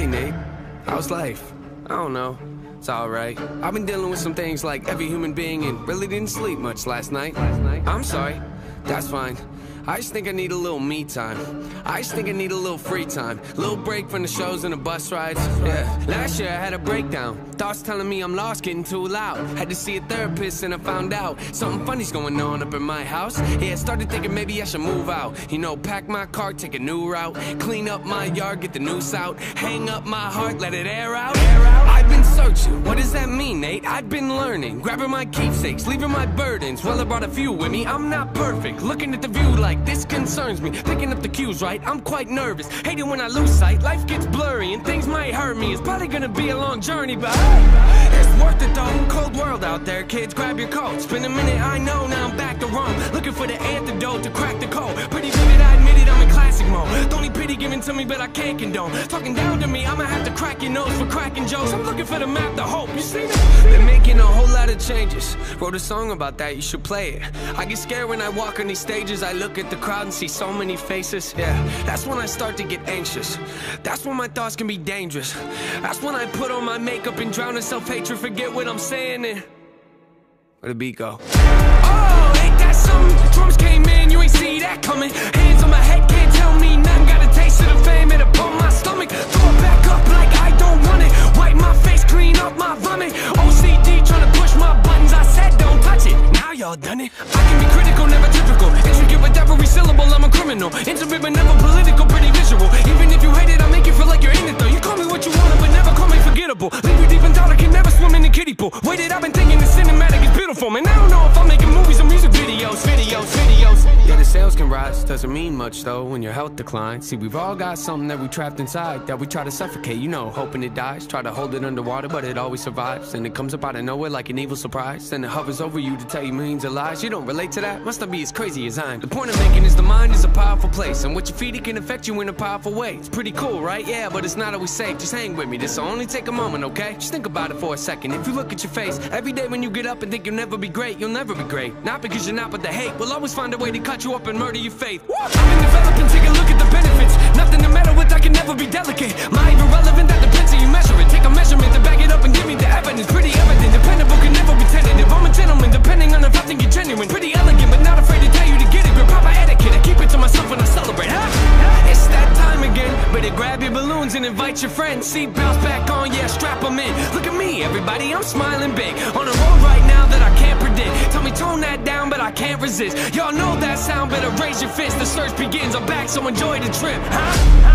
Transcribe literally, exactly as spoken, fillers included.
Hey Nate, how's life? I don't know, it's alright. I've been dealing with some things like every human being and really didn't sleep much last night. I'm sorry, that's fine. I just think I need a little me time. I just think I need a little free time. Little break from the shows and the bus rides. Yeah. Last year I had a breakdown. Thoughts telling me I'm lost, getting too loud. Had to see a therapist and I found out something funny's going on up in my house. Yeah, started thinking maybe I should move out. You know, pack my car, take a new route. Clean up my yard, get the noose out. Hang up my heart, let it air out. Air out. I've been searching. What does that mean, Nate? I've been learning. Grabbing my keepsakes, leaving my burdens. Well, I brought a few with me. I'm not perfect. Looking at the view like this concerns me. Picking up the cues right, I'm quite nervous. Hating when I lose sight, life gets blurry and things might hurt me. It's probably gonna be a long journey, but hey, it's worth it though. Cold world out there, kids, grab your coats. Been a minute, I know, now I'm back to Rome. Looking for the antidote to crack the code. Pretty vivid, I admit it, I'm in classic mode. Don't need pity given to me, but I can't condone. Talking down to me, I'ma have to crack your nose for cracking jokes. I'm looking for the map, the hope, you see that? Been making a whole lot of changes. Wrote a song about that, you should play it. I get scared when I walk on these stages. I look at the crowd and see so many faces. Yeah, that's when I start to get anxious. That's when my thoughts can be dangerous. That's when I put on my makeup and drown in self-hatred. Forget what I'm saying and where the beat go? Oh, ain't that something? Drums came in, you ain't see that coming. Hands on my head, can't tell me nothing. Got a taste of the fame, it upon my stomach. Throw it back up like I don't want it. Wipe my face, clean up my vomit. O C D trying to push my buttons. I said don't touch it, now y'all done it. I can be critical, never typical. Intricate with every syllable, I'm a criminal. Intimate but never political, pretty visual. Even if you hate it, I make you feel like you're in it though. You call me what you want, but never call me forgettable. Leave you deep in thought, I can never swim in the kiddie pool. Waited, I've been thinking the cinematic is beautiful. Man, I don't know if I'm making movies or music videos. Videos, videos. Yeah, the sales can rise, doesn't mean much though when your health declines. See, we've all got something that we trapped inside that we try to suffocate, you know, hoping it dies. Try to hold it underwater, but it always survives. And it comes up out of nowhere like an evil surprise. Then it hovers over you to tell you millions of lies. You don't relate to that? Must not be as crazy as I am. The point I'm making is the mind is a powerful place, and what you feed it can affect you in a powerful way. It's pretty cool, right? Yeah, but it's not always safe. Just hang with me, this'll only take a moment, okay? Just think about it for a second. If you look at your face every day when you get up and think you'll never be great, you'll never be great. Not because you're not, but the hate will always find a way to cut you up and murder your faith. I've been developing, take a look at the benefits. Nothing to meddle with, I can never be delicate. My even relevant, that depends how you measure it. Take a measurement to back it up and give me the evidence. Pretty evident, dependable, can never be tentative. I'm a gentleman, depending on if I think you're genuine. Pretty elegant, but not afraid to tell you to get it. Grip proper etiquette, I keep it to myself when I celebrate, huh? It's that time again, better grab your balloons and invite your friends. Seat belts back on, yeah, strap them in. Look at me, everybody, I'm smiling big. On a road right now that I can't predict. Tell me tone that down, but I can't resist. Y'all know that sound, better raise your fist. The search begins, I'm back, so enjoy the trip, huh?